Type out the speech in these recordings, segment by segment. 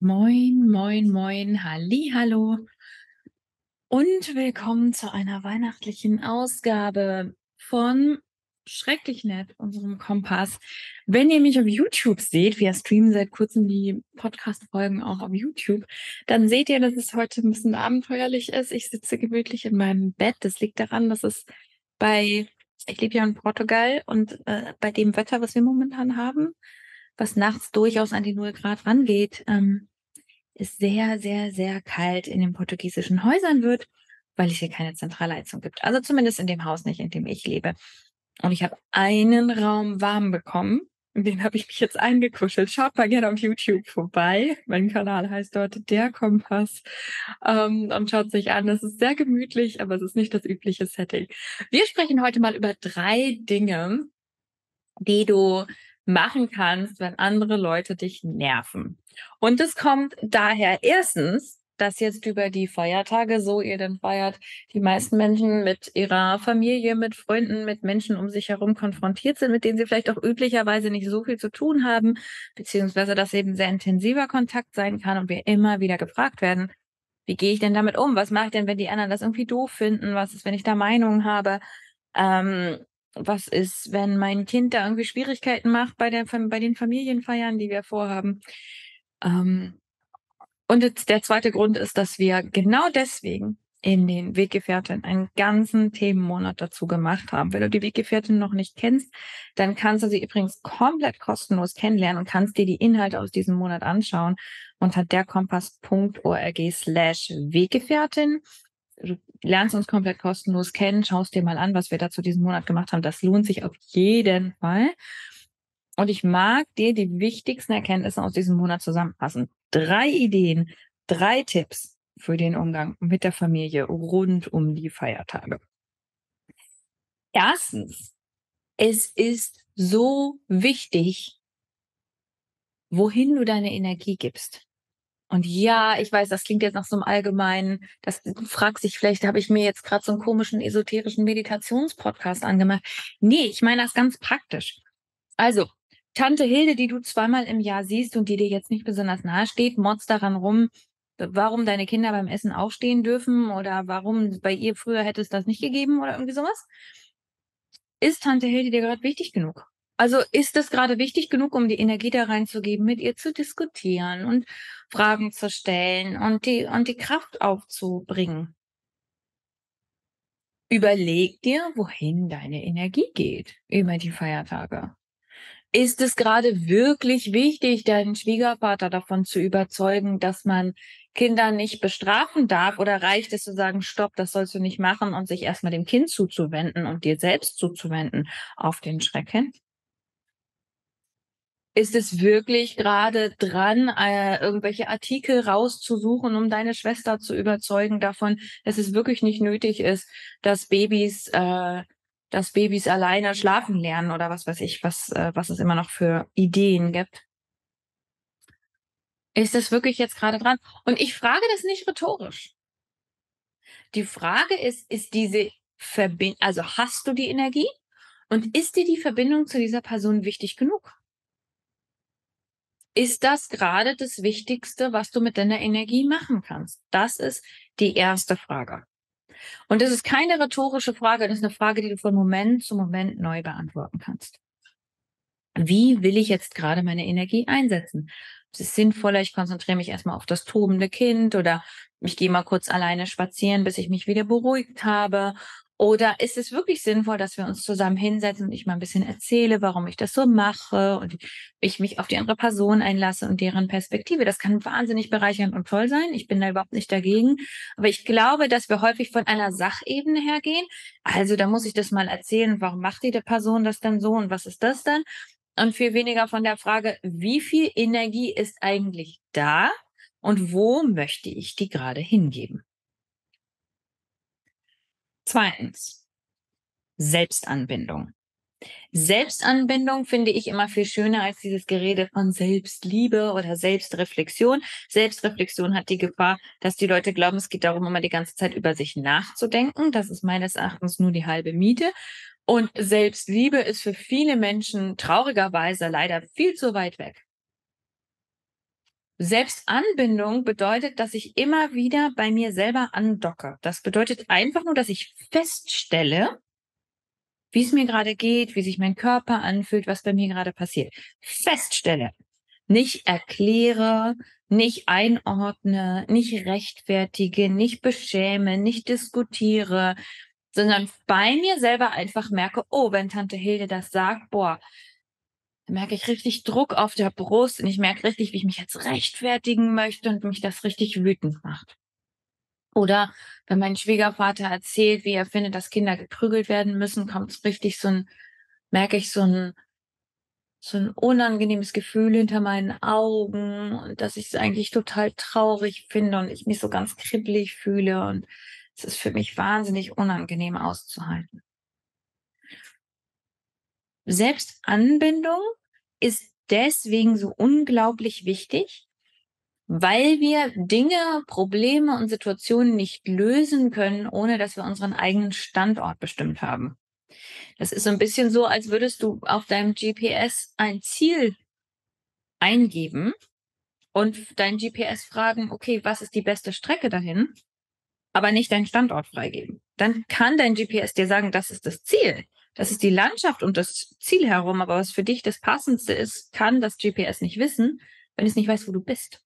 Moin, moin, moin, hallo und willkommen zu einer weihnachtlichen Ausgabe von Schrecklich Nett, unserem Kompass. Wenn ihr mich auf YouTube seht, wir streamen seit kurzem die Podcast-Folgen auch auf YouTube, dann seht ihr, dass es heute ein bisschen abenteuerlich ist. Ich sitze gemütlich in meinem Bett. Das liegt daran, dass ich lebe ja in Portugal und bei dem Wetter, was wir momentan haben, was nachts durchaus an die 0 Grad rangeht, es sehr, sehr, sehr kalt in den portugiesischen Häusern wird, weil es hier keine Zentralheizung gibt. Also zumindest in dem Haus nicht, in dem ich lebe. Und ich habe einen Raum warm bekommen. In den habe ich mich jetzt eingekuschelt. Schaut mal gerne auf YouTube vorbei. Mein Kanal heißt dort Der Kompass. Und schaut sich an. Es ist sehr gemütlich, aber es ist nicht das übliche Setting. Wir sprechen heute mal über 3 Dinge, die du machen kannst, wenn andere Leute dich nerven. Und es kommt daher erstens, dass jetzt über die Feiertage, so ihr denn feiert, die meisten Menschen mit ihrer Familie, mit Freunden, mit Menschen um sich herum konfrontiert sind, mit denen sie vielleicht auch üblicherweise nicht so viel zu tun haben, beziehungsweise dass eben sehr intensiver Kontakt sein kann und wir immer wieder gefragt werden, wie gehe ich denn damit um? Was mache ich denn, wenn die anderen das irgendwie doof finden? Was ist, wenn ich da Meinungen habe? Ähm, Was ist, wenn mein Kind da irgendwie Schwierigkeiten macht bei den Familienfeiern, die wir vorhaben? Ähm, und jetzt der zweite Grund ist, dass wir genau deswegen in den Weggefährten einen ganzen Themenmonat dazu gemacht haben. Wenn du die Weggefährtin noch nicht kennst, dann kannst du sie übrigens komplett kostenlos kennenlernen und kannst dir die Inhalte aus diesem Monat anschauen unter derkompass.org/Weggefährtin. Du lernst uns komplett kostenlos kennen, schaust dir mal an, was wir dazu diesen Monat gemacht haben. Das lohnt sich auf jeden Fall. Und ich mag dir die wichtigsten Erkenntnisse aus diesem Monat zusammenfassen. 3 Ideen, 3 Tipps für den Umgang mit der Familie rund um die Feiertage. Erstens, es ist so wichtig, wohin du deine Energie gibst. Und ja, ich weiß, das klingt jetzt nach so einem allgemeinen, du fragst dich, vielleicht habe ich mir jetzt gerade so einen komischen esoterischen Meditationspodcast angemacht. Nee, ich meine das ganz praktisch. Also, Tante Hilde, die du zweimal im Jahr siehst und die dir jetzt nicht besonders nahe steht, motzt daran rum, warum deine Kinder beim Essen aufstehen dürfen oder warum bei ihr früher hätte es das nicht gegeben oder irgendwie sowas. Ist Tante Hilde dir gerade wichtig genug? Also ist es gerade wichtig genug, um die Energie da reinzugeben, mit ihr zu diskutieren und Fragen zu stellen und die Kraft aufzubringen? Überleg dir, wohin deine Energie geht über die Feiertage. Ist es gerade wirklich wichtig, deinen Schwiegervater davon zu überzeugen, dass man Kinder nicht bestrafen darf? Oder reicht es zu sagen, stopp, das sollst du nicht machen und sich erstmal dem Kind zuzuwenden und dir selbst zuzuwenden auf den Schrecken? Ist es wirklich gerade dran, irgendwelche Artikel rauszusuchen, um deine Schwester zu überzeugen davon, dass es wirklich nicht nötig ist, dass Babys alleine schlafen lernen oder was weiß ich, was es immer noch für Ideen gibt? Ist es wirklich jetzt gerade dran? Und ich frage das nicht rhetorisch. Die Frage ist diese Verbindung, also hast du die Energie und ist dir die Verbindung zu dieser Person wichtig genug? Ist das gerade das Wichtigste, was du mit deiner Energie machen kannst? Das ist die erste Frage. Und das ist keine rhetorische Frage, das ist eine Frage, die du von Moment zu Moment neu beantworten kannst. Wie will ich jetzt gerade meine Energie einsetzen? Es ist sinnvoller, ich konzentriere mich erstmal auf das tobende Kind oder ich gehe mal kurz alleine spazieren, bis ich mich wieder beruhigt habe. Oder ist es wirklich sinnvoll, dass wir uns zusammen hinsetzen und ich mal ein bisschen erzähle, warum ich das so mache und ich mich auf die andere Person einlasse und deren Perspektive. Das kann wahnsinnig bereichernd und toll sein. Ich bin da überhaupt nicht dagegen. Aber ich glaube, dass wir häufig von einer Sachebene hergehen. Also da muss ich das mal erzählen, warum macht die Person das denn so und was ist das dann? Und viel weniger von der Frage, wie viel Energie ist eigentlich da und wo möchte ich die gerade hingeben? Zweitens, Selbstanbindung. Selbstanbindung finde ich immer viel schöner als dieses Gerede von Selbstliebe oder Selbstreflexion. Selbstreflexion hat die Gefahr, dass die Leute glauben, es geht darum, immer die ganze Zeit über sich nachzudenken. Das ist meines Erachtens nur die halbe Miete. Und Selbstliebe ist für viele Menschen traurigerweise leider viel zu weit weg. Selbstanbindung bedeutet, dass ich immer wieder bei mir selber andocke. Das bedeutet einfach nur, dass ich feststelle, wie es mir gerade geht, wie sich mein Körper anfühlt, was bei mir gerade passiert. Feststelle, nicht erkläre, nicht einordne, nicht rechtfertige, nicht beschäme, nicht diskutiere, sondern bei mir selber einfach merke, oh, wenn Tante Hilde das sagt, boah, da merke ich richtig Druck auf der Brust und ich merke richtig, wie ich mich jetzt rechtfertigen möchte und mich das richtig wütend macht. Oder wenn mein Schwiegervater erzählt, wie er findet, dass Kinder geprügelt werden müssen, kommt richtig merke ich so ein unangenehmes Gefühl hinter meinen Augen und dass ich es eigentlich total traurig finde und ich mich so ganz kribbelig fühle und es ist für mich wahnsinnig unangenehm auszuhalten. Selbstanbindung ist deswegen so unglaublich wichtig, weil wir Dinge, Probleme und Situationen nicht lösen können, ohne dass wir unseren eigenen Standort bestimmt haben. Das ist so ein bisschen so, als würdest du auf deinem GPS ein Ziel eingeben und dein GPS fragen: „Okay, was ist die beste Strecke dahin?", aber nicht deinen Standort freigeben. Dann kann dein GPS dir sagen: „Das ist das Ziel. Das ist die Landschaft um das Ziel herum", aber was für dich das Passendste ist, kann das GPS nicht wissen, wenn es nicht weiß, wo du bist.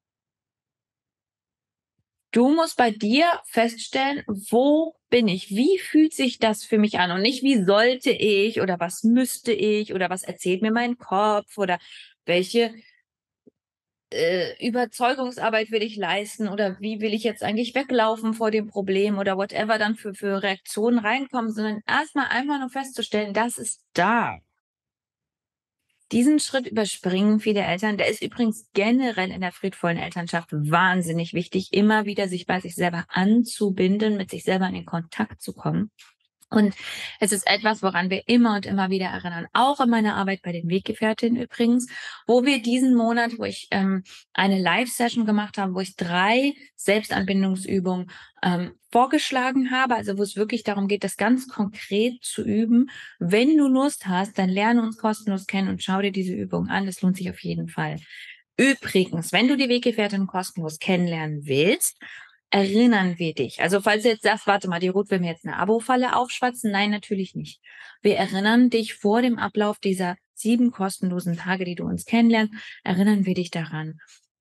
Du musst bei dir feststellen: „Wo bin ich? Wie fühlt sich das für mich an?" Und nicht: „Wie sollte ich" oder „Was müsste ich" oder „Was erzählt mir mein Kopf" oder „Welche Überzeugungsarbeit will ich leisten" oder „Wie will ich jetzt eigentlich weglaufen vor dem Problem" oder whatever dann für Reaktionen reinkommen, sondern erstmal einfach nur festzustellen, das ist da. Diesen Schritt überspringen viele Eltern. Der ist übrigens generell in der friedvollen Elternschaft wahnsinnig wichtig, immer wieder sich bei sich selber anzubinden, mit sich selber in den Kontakt zu kommen. Und es ist etwas, woran wir immer und immer wieder erinnern, auch in meiner Arbeit bei den Weggefährtinnen übrigens, wo wir diesen Monat, wo ich eine Live-Session gemacht habe, wo ich 3 Selbstanbindungsübungen vorgeschlagen habe, also wo es wirklich darum geht, das ganz konkret zu üben. Wenn du Lust hast, dann lerne uns kostenlos kennen und schau dir diese Übung an. Das lohnt sich auf jeden Fall. Übrigens, wenn du die Weggefährtin kostenlos kennenlernen willst, erinnern wir dich. Also falls du jetzt sagst, warte mal, die Ruth will mir jetzt eine Abo-Falle aufschwatzen. Nein, natürlich nicht. Wir erinnern dich vor dem Ablauf dieser 7 kostenlosen Tage, die du uns kennenlernst, erinnern wir dich daran,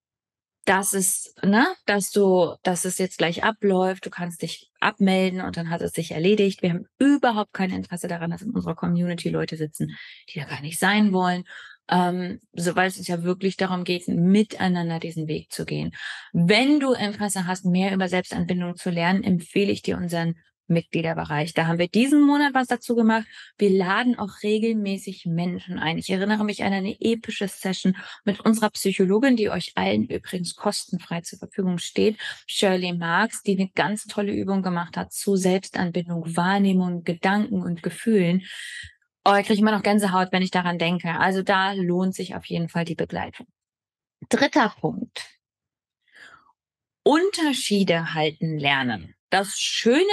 dass es jetzt gleich abläuft. Du kannst dich abmelden und dann hat es sich erledigt. Wir haben überhaupt kein Interesse daran, dass in unserer Community Leute sitzen, die da gar nicht sein wollen. So, weil es ja wirklich darum geht, miteinander diesen Weg zu gehen. Wenn du Interesse hast, mehr über Selbstanbindung zu lernen, empfehle ich dir unseren Mitgliederbereich. Da haben wir diesen Monat was dazu gemacht. Wir laden auch regelmäßig Menschen ein. Ich erinnere mich an eine epische Session mit unserer Psychologin, die euch allen übrigens kostenfrei zur Verfügung steht, Shirley Marks, die eine ganz tolle Übung gemacht hat zu Selbstanbindung, Wahrnehmung, Gedanken und Gefühlen. Oh, ich kriege immer noch Gänsehaut, wenn ich daran denke. Also da lohnt sich auf jeden Fall die Begleitung. Dritter Punkt. Unterschiede halten lernen. Das schöne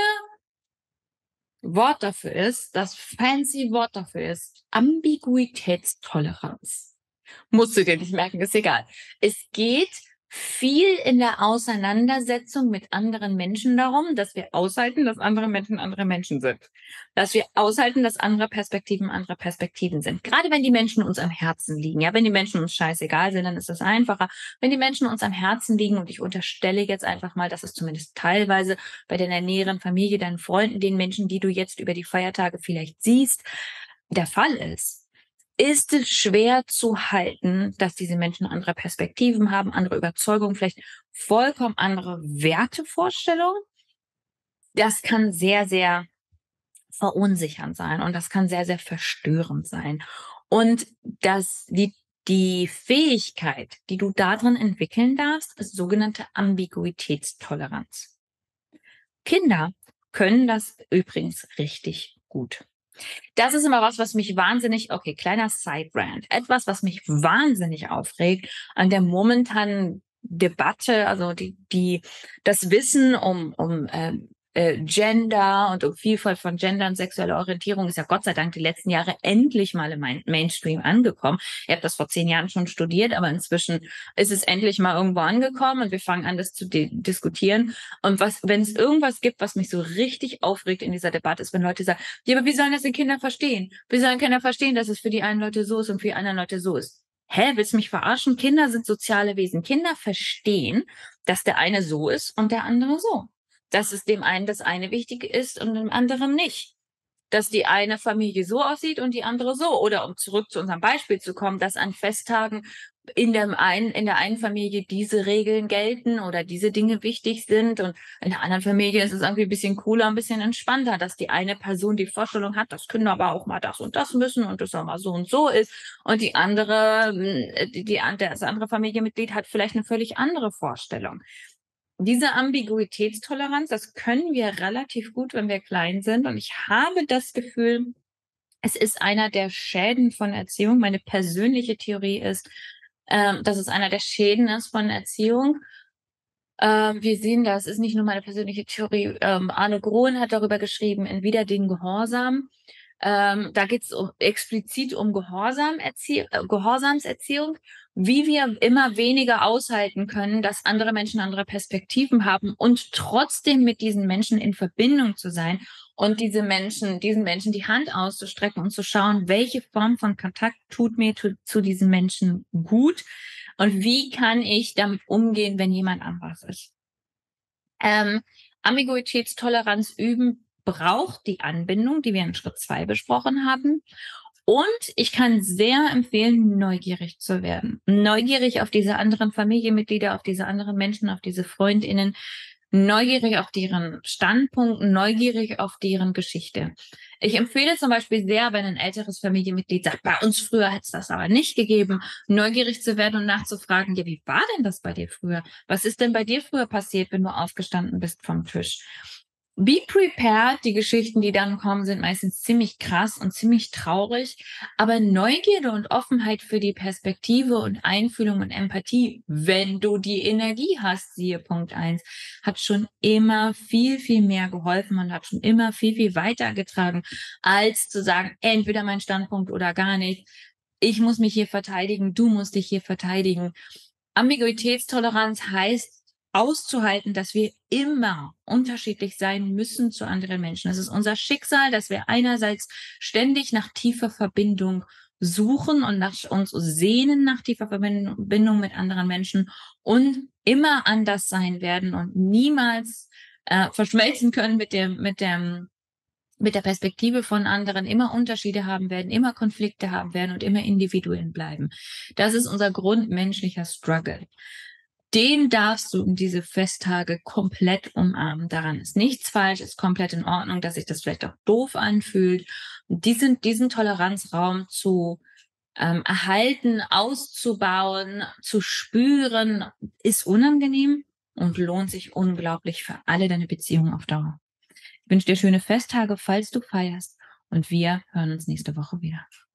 Wort dafür ist, das fancy Wort dafür ist Ambiguitätstoleranz. Musst du dir nicht merken, ist egal. Es geht viel in der Auseinandersetzung mit anderen Menschen darum, dass wir aushalten, dass andere Menschen sind. Dass wir aushalten, dass andere Perspektiven sind. Gerade wenn die Menschen uns am Herzen liegen. Ja, wenn die Menschen uns scheißegal sind, dann ist das einfacher. Wenn die Menschen uns am Herzen liegen, und ich unterstelle jetzt einfach mal, dass es zumindest teilweise bei deiner näheren Familie, deinen Freunden, den Menschen, die du jetzt über die Feiertage vielleicht siehst, der Fall ist es schwer zu halten, dass diese Menschen andere Perspektiven haben, andere Überzeugungen, vielleicht vollkommen andere Wertevorstellungen. Das kann sehr, sehr verunsichernd sein und das kann sehr, sehr verstörend sein. Und die Fähigkeit, die du darin entwickeln darfst, ist sogenannte Ambiguitätstoleranz. Kinder können das übrigens richtig gut. Das ist immer was mich wahnsinnig, okay, kleiner Side-Rant, etwas, was mich wahnsinnig aufregt an der momentanen Debatte, also das Wissen um Gender und um Vielfalt von Gender und sexueller Orientierung ist ja Gott sei Dank die letzten Jahre endlich mal im Mainstream angekommen. Ich habe das vor 10 Jahren schon studiert, aber inzwischen ist es endlich mal irgendwo angekommen und wir fangen an, das zu diskutieren. Und wenn es irgendwas gibt, was mich so richtig aufregt in dieser Debatte, ist, wenn Leute sagen, ja, aber wie sollen das die Kinder verstehen? Wie sollen Kinder verstehen, dass es für die einen Leute so ist und für die anderen Leute so ist? Hä, willst du mich verarschen? Kinder sind soziale Wesen. Kinder verstehen, dass der eine so ist und der andere so. Dass es dem einen das eine wichtig ist und dem anderen nicht. Dass die eine Familie so aussieht und die andere so. Oder um zurück zu unserem Beispiel zu kommen, dass an Festtagen in der einen Familie diese Regeln gelten oder diese Dinge wichtig sind und in der anderen Familie ist es irgendwie ein bisschen cooler, ein bisschen entspannter, dass die eine Person die Vorstellung hat, dass Kinder aber auch mal das und das müssen und das auch mal so und so ist und die andere, das andere Familienmitglied hat vielleicht eine völlig andere Vorstellung. Diese Ambiguitätstoleranz, das können wir relativ gut, wenn wir klein sind. Und ich habe das Gefühl, es ist einer der Schäden von Erziehung. Meine persönliche Theorie ist, dass es einer der Schäden ist von Erziehung. Wir sehen das, ist nicht nur meine persönliche Theorie. Arne Groen hat darüber geschrieben, in Wider den Gehorsam. Da geht es explizit um Gehorsamserziehung, wie wir immer weniger aushalten können, dass andere Menschen andere Perspektiven haben und trotzdem mit diesen Menschen in Verbindung zu sein und diesen Menschen die Hand auszustrecken und zu schauen, welche Form von Kontakt tut mir zu diesen Menschen gut und wie kann ich damit umgehen, wenn jemand anders ist. Ambiguitätstoleranz üben braucht die Anbindung, die wir in Schritt 2 besprochen haben. Und ich kann sehr empfehlen, neugierig zu werden. Neugierig auf diese anderen Familienmitglieder, auf diese anderen Menschen, auf diese FreundInnen, neugierig auf deren Standpunkt, neugierig auf deren Geschichte. Ich empfehle zum Beispiel sehr, wenn ein älteres Familienmitglied sagt, bei uns früher hätte es das aber nicht gegeben, neugierig zu werden und nachzufragen, ja, wie war denn das bei dir früher? Was ist denn bei dir früher passiert, wenn du aufgestanden bist vom Tisch? Be prepared. Die Geschichten, die dann kommen, sind meistens ziemlich krass und ziemlich traurig. Aber Neugierde und Offenheit für die Perspektive und Einfühlung und Empathie, wenn du die Energie hast, siehe Punkt 1, hat schon immer viel, viel mehr geholfen und hat schon immer viel, viel weitergetragen, als zu sagen, entweder mein Standpunkt oder gar nicht. Ich muss mich hier verteidigen, du musst dich hier verteidigen. Ambiguitätstoleranz heißt, auszuhalten, dass wir immer unterschiedlich sein müssen zu anderen Menschen. Es ist unser Schicksal, dass wir einerseits ständig nach tiefer Verbindung suchen und uns sehnen nach tiefer Verbindung mit anderen Menschen und immer anders sein werden und niemals verschmelzen können mit der Perspektive von anderen, immer Unterschiede haben werden, immer Konflikte haben werden und immer Individuen bleiben. Das ist unser grundmenschlicher Struggle. Den darfst du in diese Festtage komplett umarmen. Daran ist nichts falsch, ist komplett in Ordnung, dass sich das vielleicht auch doof anfühlt. Und diesen Toleranzraum zu erhalten, auszubauen, zu spüren, ist unangenehm und lohnt sich unglaublich für alle deine Beziehungen auf Dauer. Ich wünsche dir schöne Festtage, falls du feierst. Und wir hören uns nächste Woche wieder.